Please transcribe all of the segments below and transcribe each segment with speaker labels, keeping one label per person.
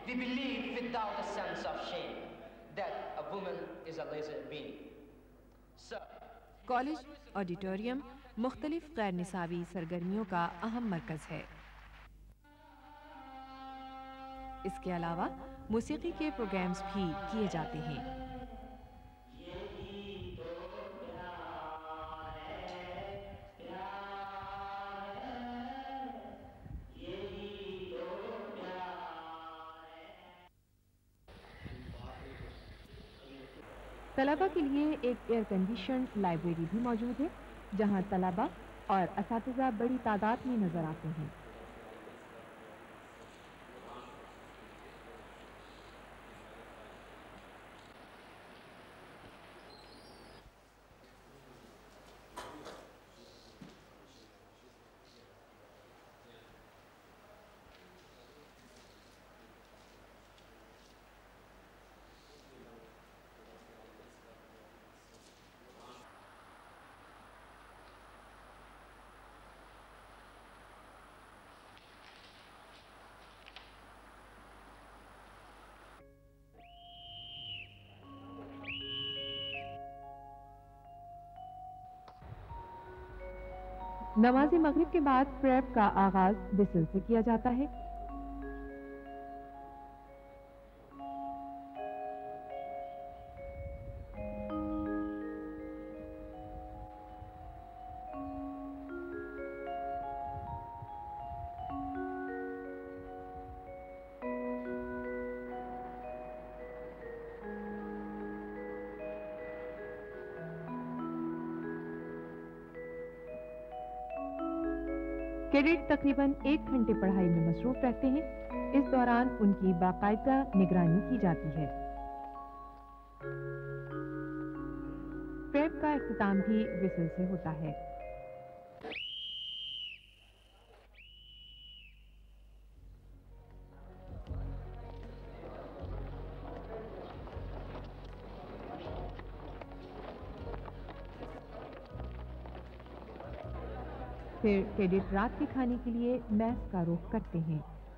Speaker 1: We believe without a sense of shame that a woman is a lesser being. So,
Speaker 2: college auditorium मुख्तलिफ गैर निसाबी सरगर्मियों का अहम मरकज़ है। इसके अलावा मूसीकी के प्रोग्राम्स भी किए जाते हैं। तलबा के लिए एक एयर कंडीशन लाइब्रेरी भी मौजूद है, जहां तलबा और असातिज़ा बड़ी तादाद में नजर आते हैं। नमाज़े मगरिब के बाद प्रेप का आगाज विसल से किया जाता है। कैडेट तकरीबन 1 घंटे पढ़ाई में मसरूफ रहते हैं। इस दौरान उनकी बाकायदा निगरानी की जाती है। प्रेप का इख्तिताम भी विसल से होता है। फिर कैडेट रात के खाने के लिए मैस का रुख करते हैं।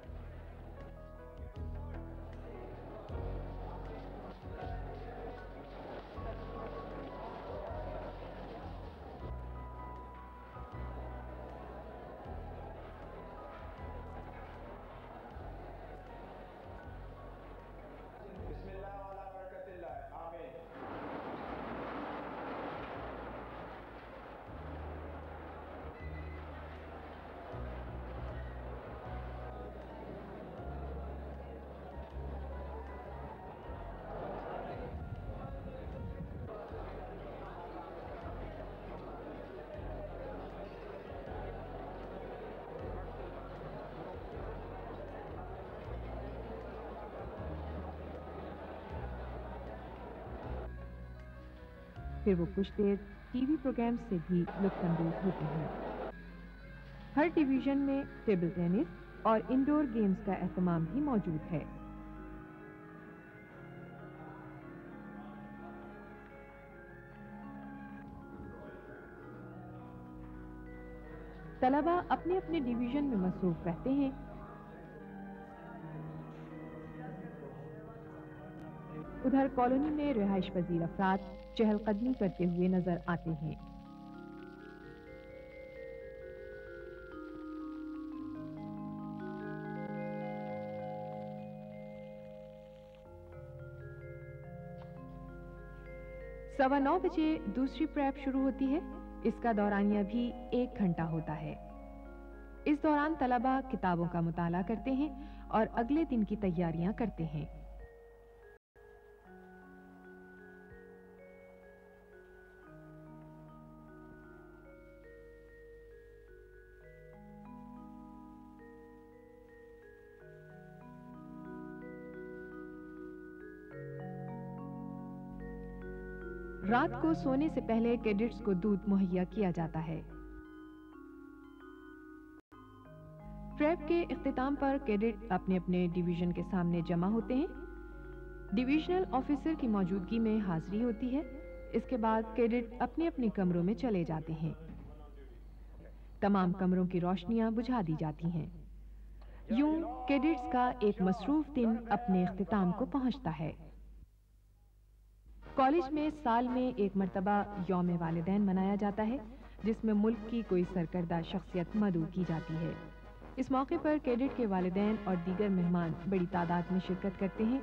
Speaker 2: फिर वो कुछ देर टीवी प्रोग्राम से भी लुत्फ़अंदोज़ होते हैं। हर डिवीज़न में टेबल टेनिस और इंडोर गेम्स का एहतमाम भी मौजूद है। तलबा अपने अपने डिवीज़न में मसरूफ रहते हैं। उधर कॉलोनी में रिहाइश पजीर अफराद चहलकदमी करते हुए नजर आते हैं। सवा 9 बजे दूसरी प्रेप शुरू होती है। इसका दौरानिया भी 1 घंटा होता है। इस दौरान तलबा किताबों का मुताला करते हैं और अगले दिन की तैयारियां करते हैं। रात को सोने से पहले कैडेट्स को दूध मुहैया किया जाता है। प्रेप के इख्तिताम पर कैडेट अपने अपने डिवीजन के सामने जमा होते हैं। डिविजनल ऑफिसर की मौजूदगी में हाजिरी होती है। इसके बाद कैडेट अपने अपने कमरों में चले जाते हैं। तमाम कमरों की रोशनियां बुझा दी जाती हैं। यूं कैडेट्स का एक मसरूफ दिन अपने इख्तिताम को पहुंचता है। कॉलेज में साल में एक मर्तबा यौम वालिदैन मनाया जाता है, जिसमें मुल्क की कोई सरकर्दा शख्सियत मदऊ की जाती है। इस मौके पर कैडेट के वालिदैन और दीगर मेहमान बड़ी तादाद में शिरकत करते हैं।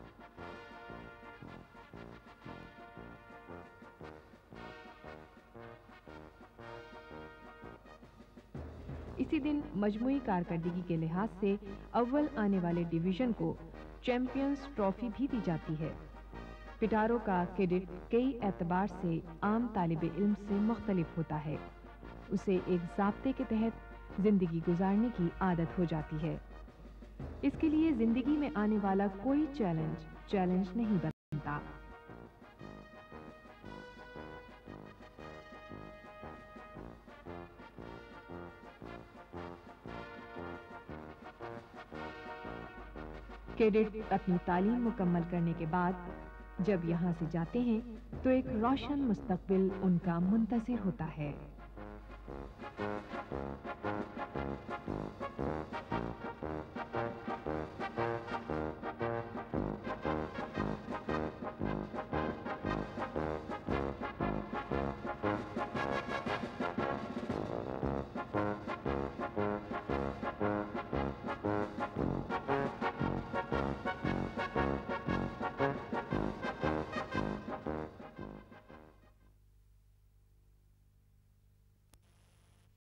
Speaker 2: इसी दिन मजमूई कारकर्दगी के लिहाज से अव्वल आने वाले डिवीजन को चैंपियंस ट्रॉफी भी दी जाती है। पिटारो का कैडेट कई एतबार से आम तालिब इल्म से मुख्तलिफ होता है। उसे एक ज़ाब्ते के तहत जिंदगी गुजारने की आदत हो जाती है। इसके लिए जिंदगी में आने वाला कोई चैलेंज नहीं बनता। कैडेट अपनी तालीम मुकम्मल करने के बाद जब यहाँ से जाते हैं तो एक रोशन मुस्तकबिल उनका मुंतज़िर होता है।